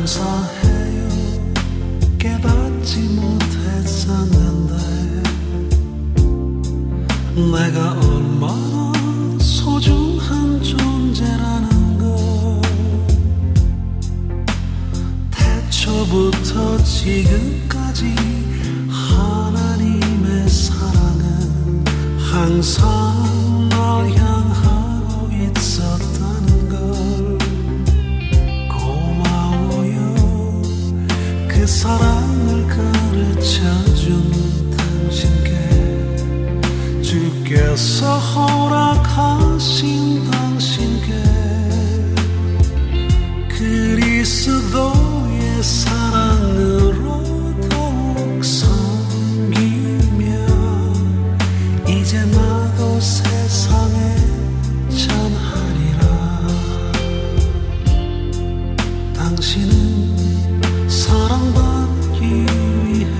감사해요. 깨닫지 못했었는데 내가 얼마나 소중한 존재라는 걸. 태초부터 지금까지 하나님의 사랑은 항상 날 향하고 있었다는 걸. 고마워요. 그 사랑을 가르쳐준 당신께, 주께서 허락하신 당신께, 그리스도의 사랑으로 더욱 섬기며 이제 나도 세상에 전하리라. 당신은 사랑받기 위해,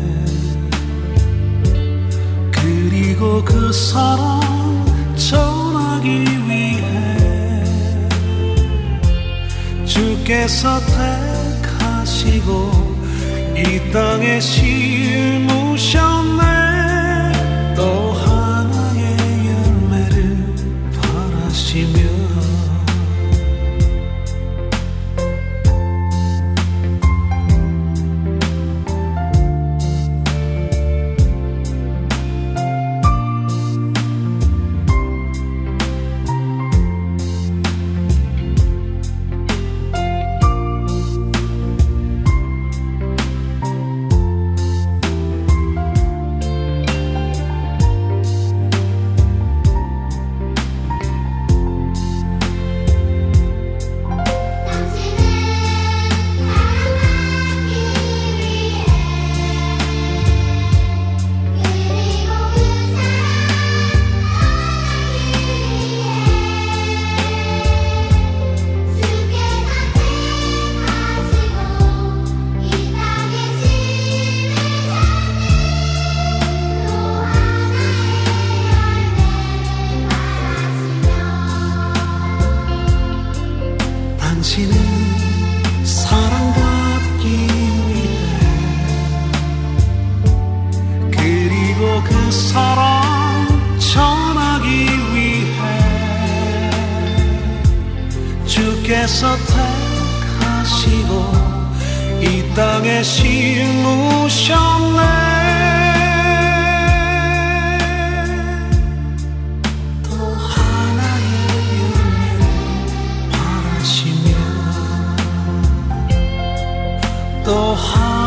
그리고 그 사랑 전하기 위해 주께서 택하시고 이 땅에 심으셨네. 또 하나의 열매를 바라시며. 당신은 사랑받기 위해, 그리고 그 사랑 전하기 위해 주께서 택하시고 이 땅에 심으셨네. 또